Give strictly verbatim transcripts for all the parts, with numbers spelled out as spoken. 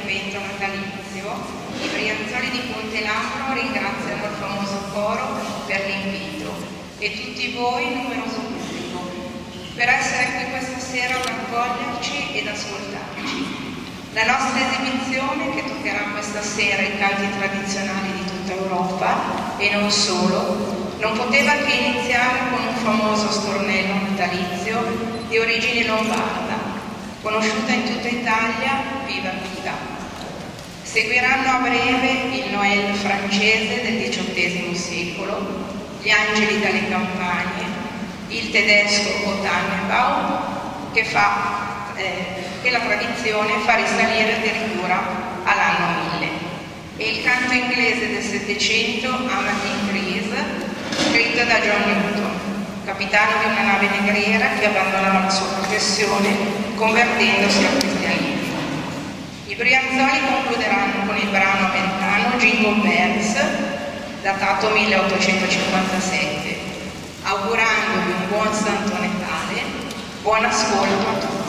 evento natalizio, i Brianzoli di Ponte Lambro ringraziano il famoso coro per l'invito e tutti voi, numeroso pubblico, per essere qui questa sera ad accoglierci ed ascoltarci. La nostra esibizione, che toccherà questa sera i canti tradizionali di tutta Europa e non solo, non poteva che iniziare con un famoso stornello natalizio di origine lombarda, conosciuta in tutta Italia, Viva Vita. Seguiranno a breve il Noël francese del diciottesimo secolo, gli Angeli dalle campagne, il tedesco O Tannenbaum, che fa Eh, che la tradizione fa risalire addirittura all'anno mille, e il canto inglese del Settecento, Amandine Breeze, scritto da John Newton, capitano di una nave negriera che abbandonava la sua professione convertendosi al cristianesimo. I Brianzoli concluderanno con il brano americano Jingle Bells, datato milleottocentocinquantasette, augurandovi un buon Santo Natale, buon ascolto a tutti.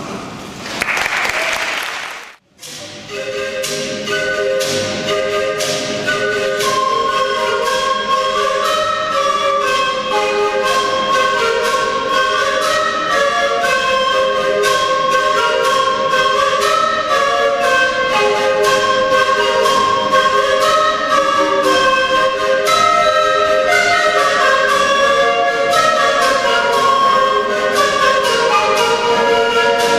Thank you.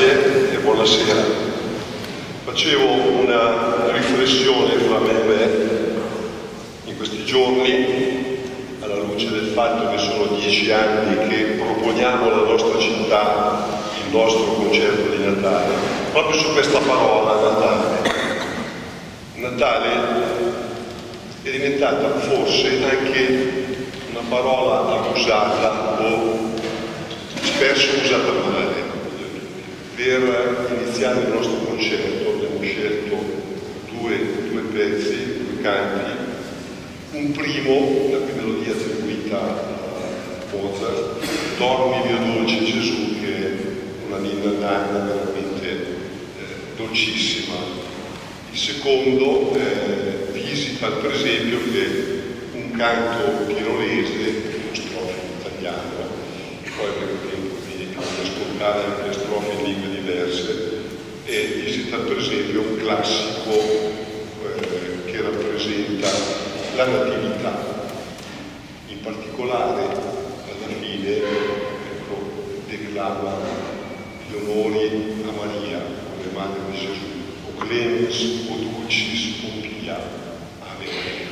Grazie e buonasera. Facevo una riflessione fra me e me in questi giorni, alla luce del fatto che sono dieci anni che proponiamo alla nostra città il nostro concerto di Natale, proprio su questa parola Natale. Natale è diventata forse anche una parola abusata o spesso usata male. Per iniziare il nostro concerto abbiamo scelto due, due pezzi, due canti. Un primo, la cui melodia attribuita a Mozart, Dormi mio dolce Gesù, che è una ninna nanna veramente eh, dolcissima. Il secondo eh, visita per esempio che è un canto pienolese, uno strofe in italiano, e poi avremo tempo di ascoltare anche le strofe in lingue diverse, e visita per esempio un classico eh, che rappresenta la natività. In particolare alla fine ecco, declama gli onori a Maria come madre di Gesù, o clemens o dulcis Pompia, Ave Maria.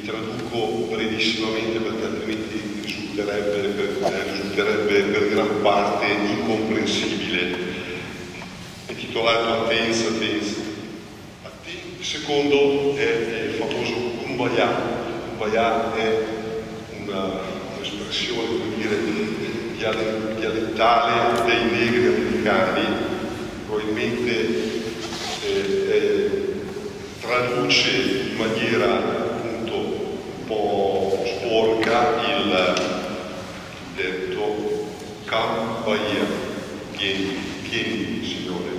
traduco brevissimamente perché altrimenti risulterebbe per, eh, risulterebbe per gran parte incomprensibile. È titolato Attenza, Attenza. Il secondo è il famoso Kumbaya. Kumbaya è un'espressione, come dire, dialettale dei negri americani, probabilmente eh, eh, traduce in maniera appunto un po' sporca il detto Kumbaya, vieni, vieni Signore.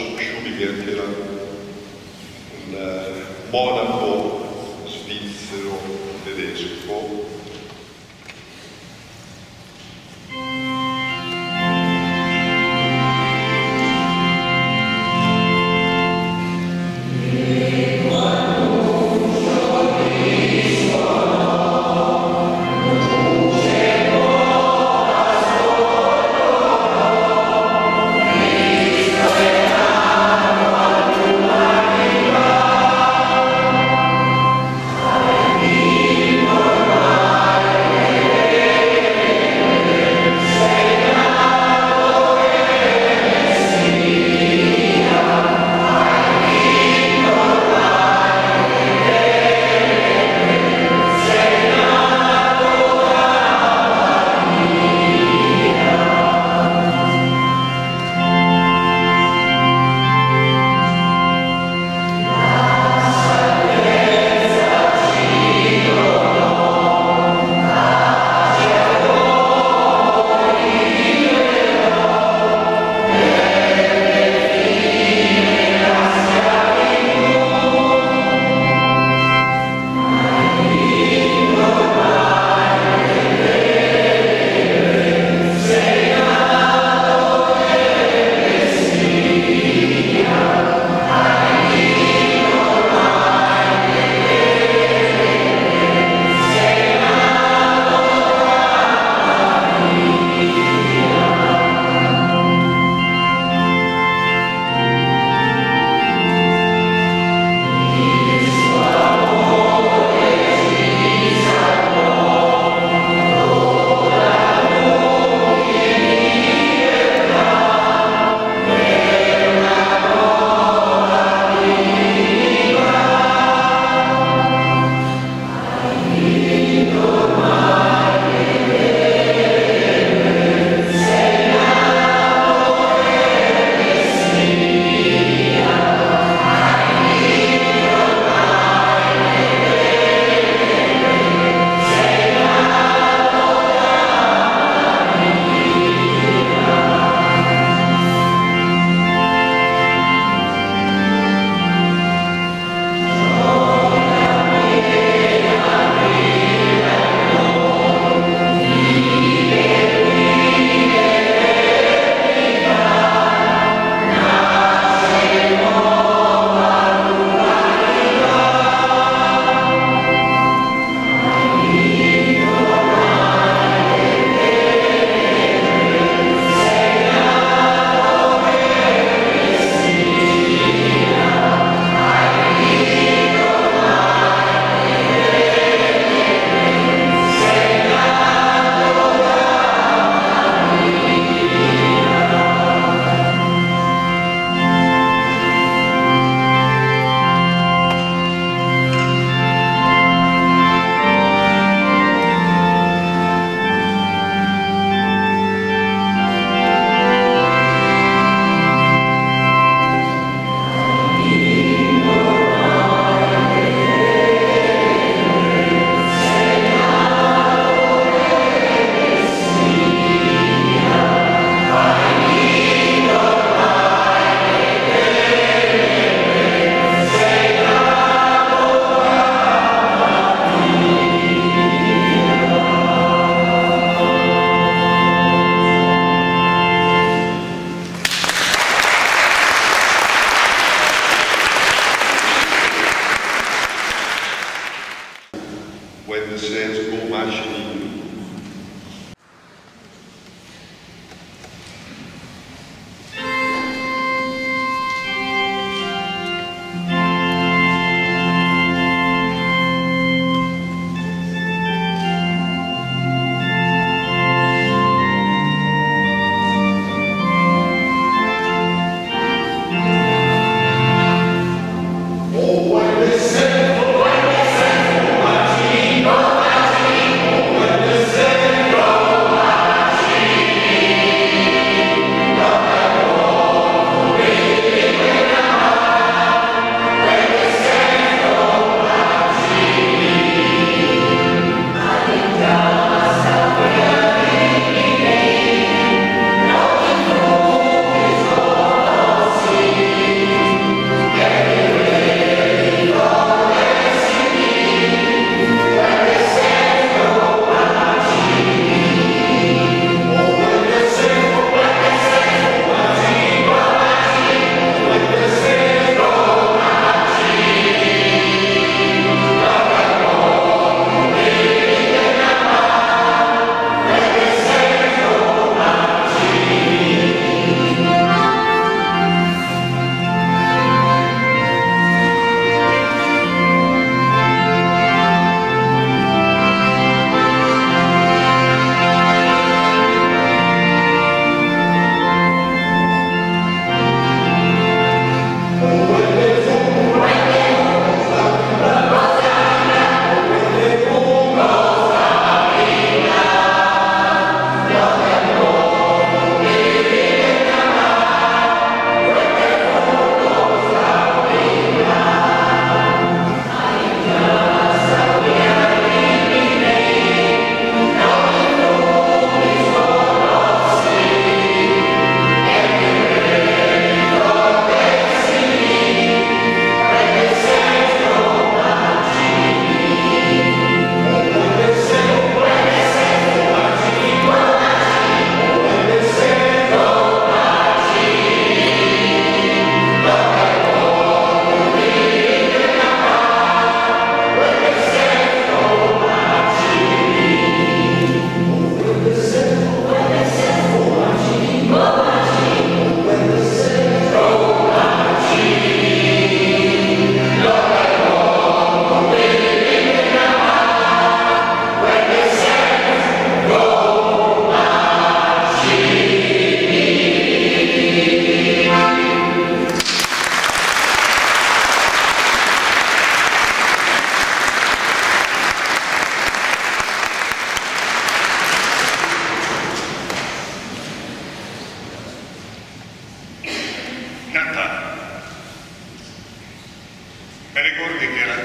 Schubiger, che era un uh, monaco svizzero tedesco. when the saints go marching in. Oh, when the saints go marching in,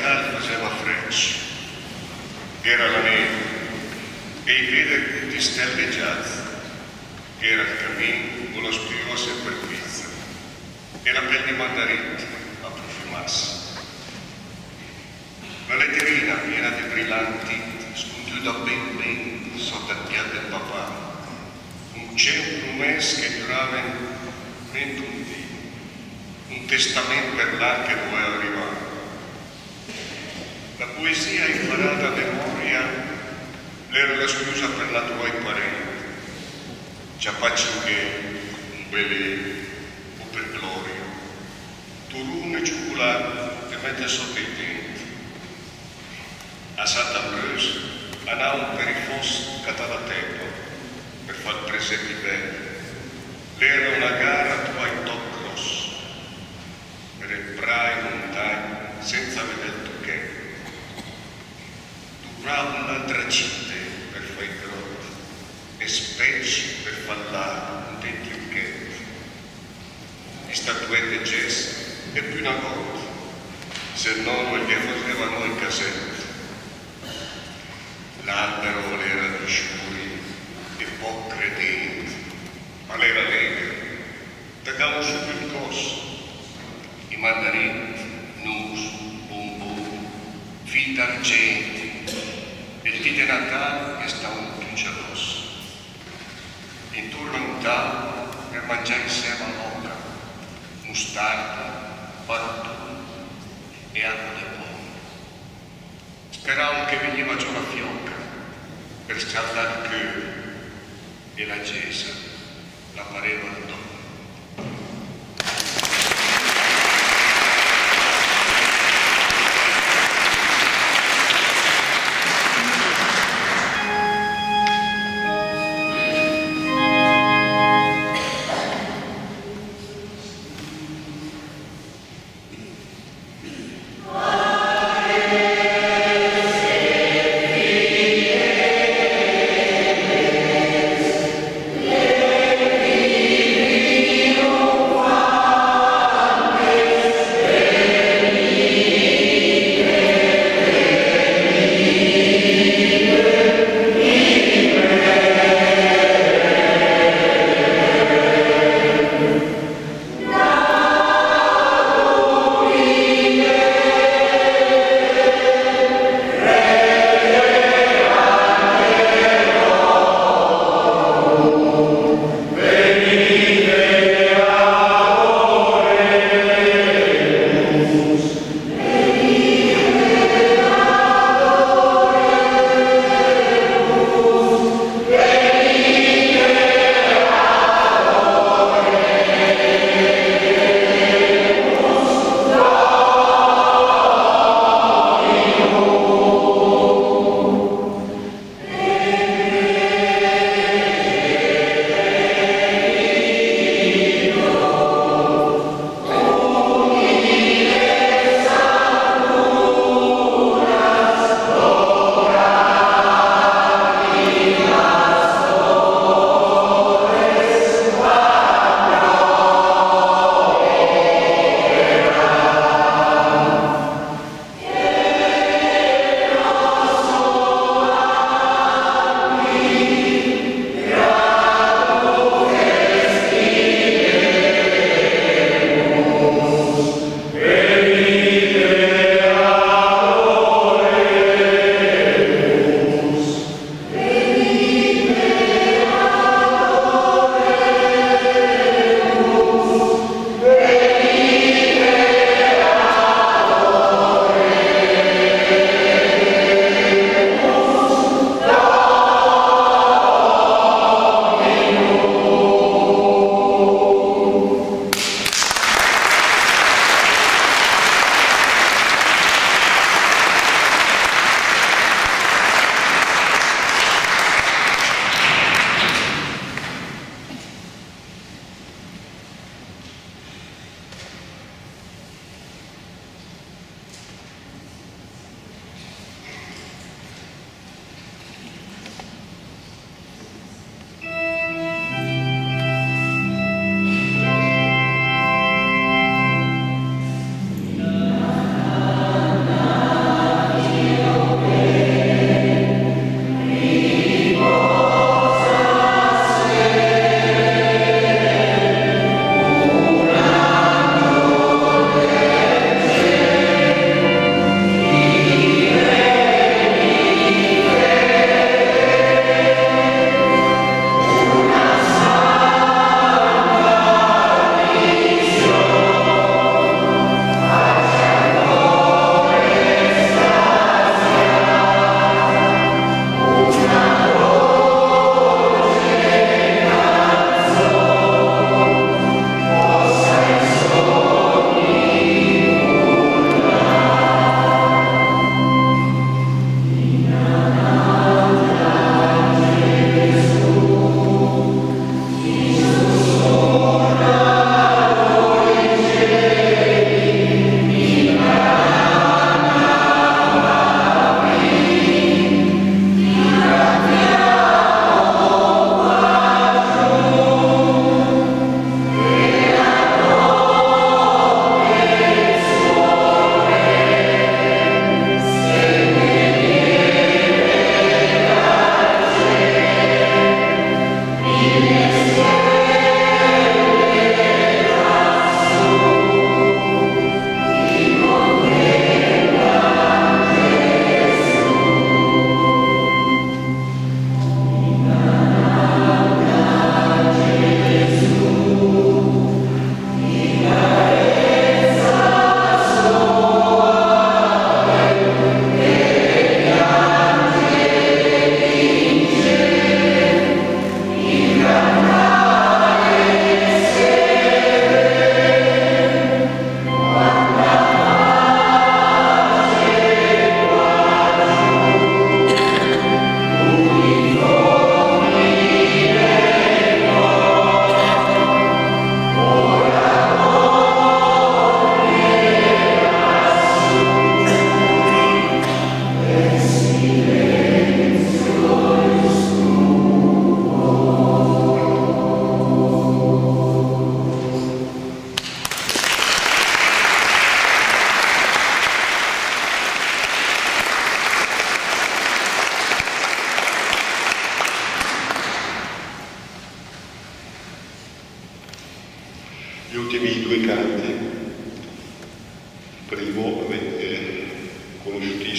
Natale faceva frecce, era la neve, e i veder di stelle giazze, era il cammino con lo spiro a superficie, e la pelle di mandarini a profumarsi. La letterina piena di brillanti, scongiuta ben ben sotto il piatto del papà, un cento mese che durava ventuno giorni, un testamento per l'anno che doveva arrivare. La poesia imparata a memoria era la scusa per la tua parenti, già faccio che un bel o per gloria, turune cioccolato e mette sotto i denti. A Sant'Ambrose andavo per i fossi catava tempo per far presenti belli. Era una gara tua in top cross, per il brai montagne senza vedere tu che. Tu bravo un'altra città per fare i grotti e specie per fallare un dentro il che. Di statuette gesso e più una volta, se no non gli facevano il casetto. L'albero era di sciuri e poco credenti, ma l'era lega, taccavo su il coso, i mandarini, nus, bomboni, fil d'argenti, e il dì di Natale che stavano tutti addosso. Intorno a un tavolo per mangiare insieme all'oca, mustarda, paratone e acqua di pomodoro. Speravo che veniva giù la fiocca per scaldare il cuore e la gesa la pareva addosso. Amen.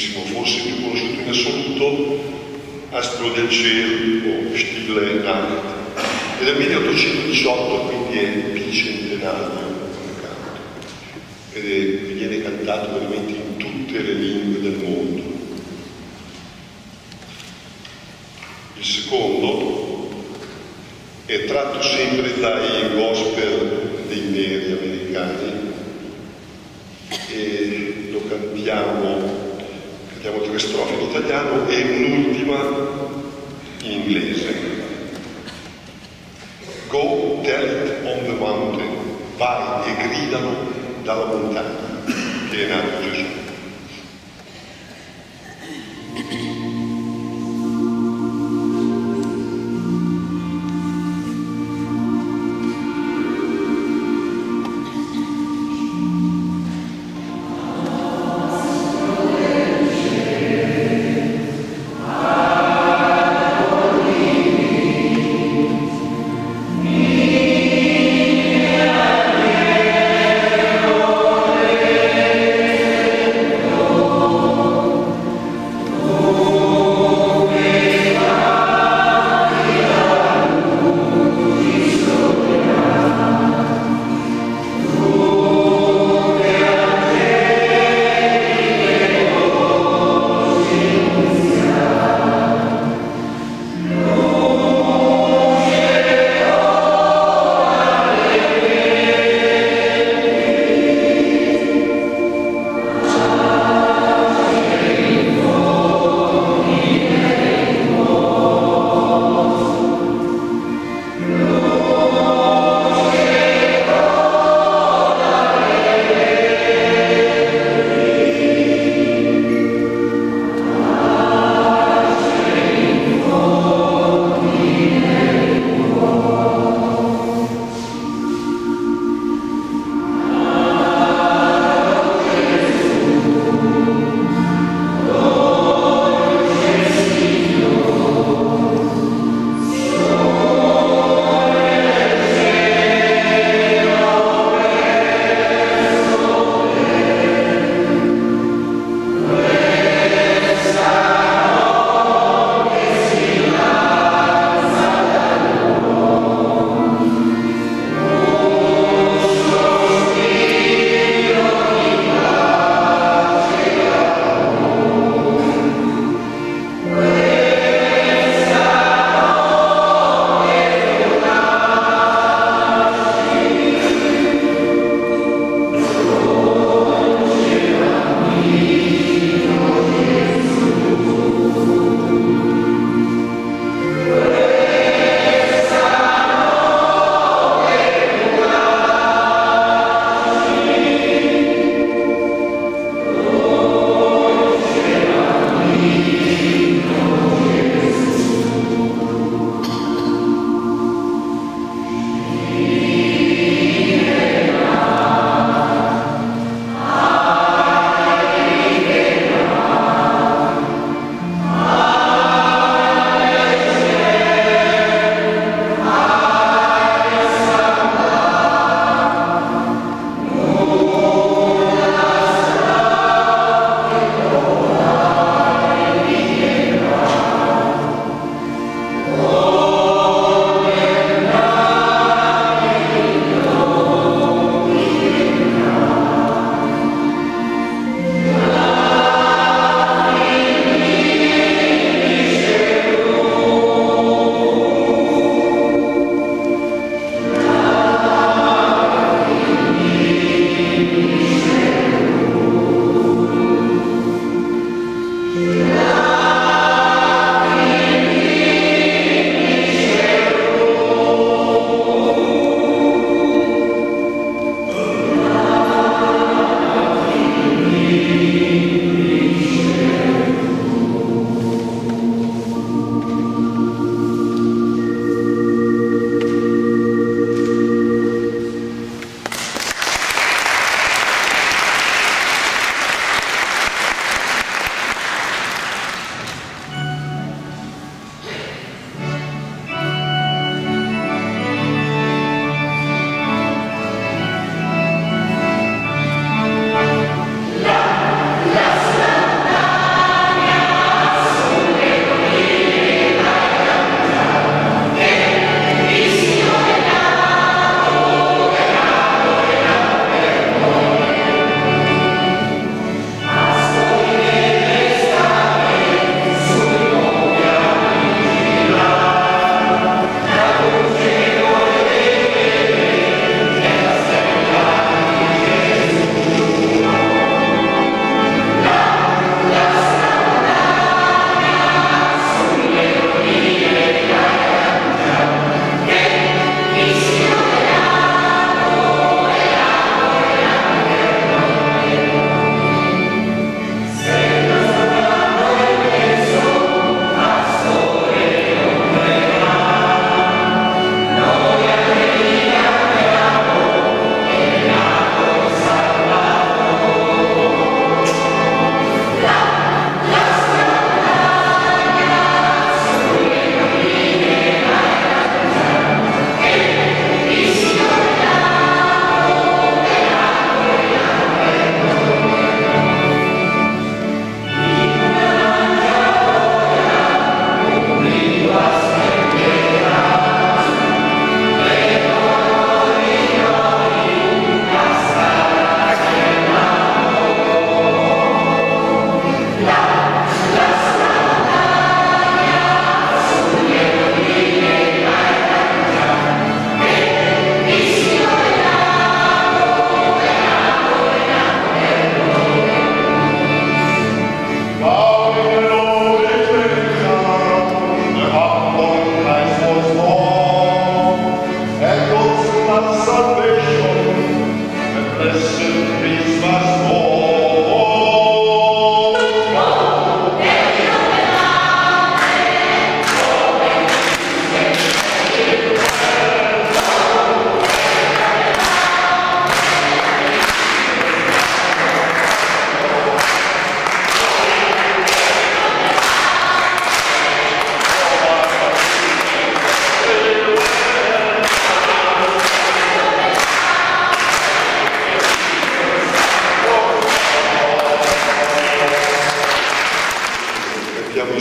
famosissimo, forse più conosciuto in assoluto, Astro del cielo o Stille Nacht, è del milleottocentodiciotto, quindi è bicentenario come canto, ed è, viene cantato veramente in tutte le lingue del mondo. Il secondo è tratto sempre dai gospel dei neri americani e lo cantiamo, cantiamo tre strofe in italiano e un'ultima in inglese. Go tell it on the mountain, vai e gridalo dalla montagna che è nato Gesù. Amen.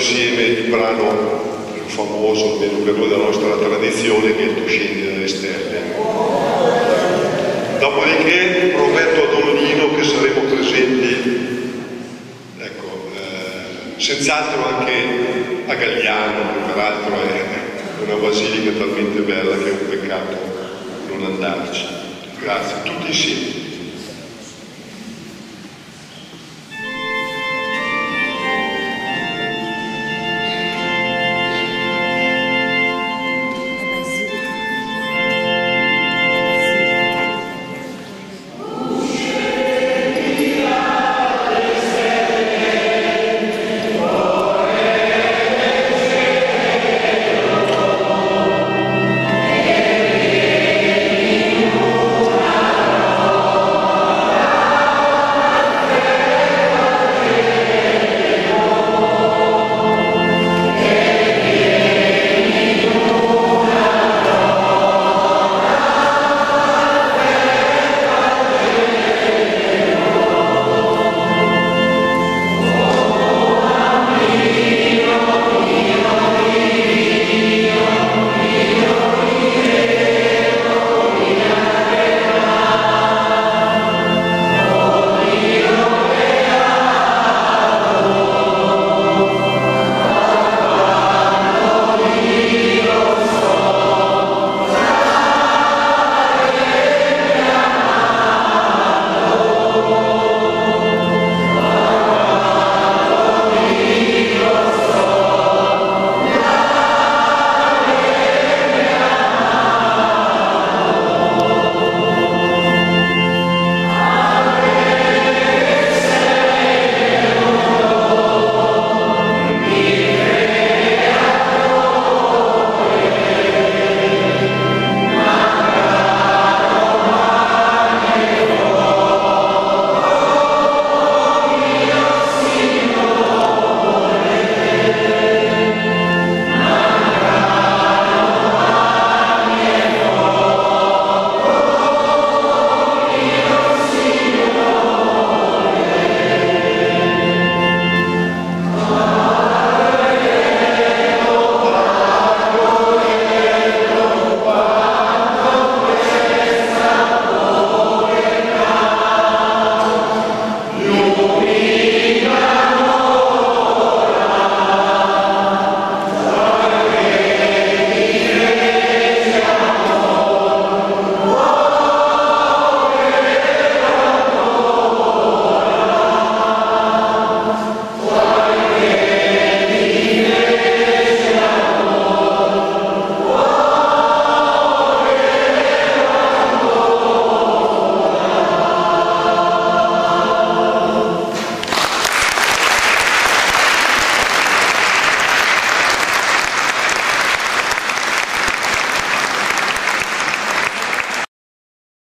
insieme il brano più famoso, almeno per noi della nostra tradizione, che è Tu scendi dalle stelle. Dopodiché prometto a Don Lino che saremo presenti, ecco, eh, senz'altro anche a Gagliano, che peraltro è una basilica talmente bella che è un peccato non andarci. Grazie, tutti insieme.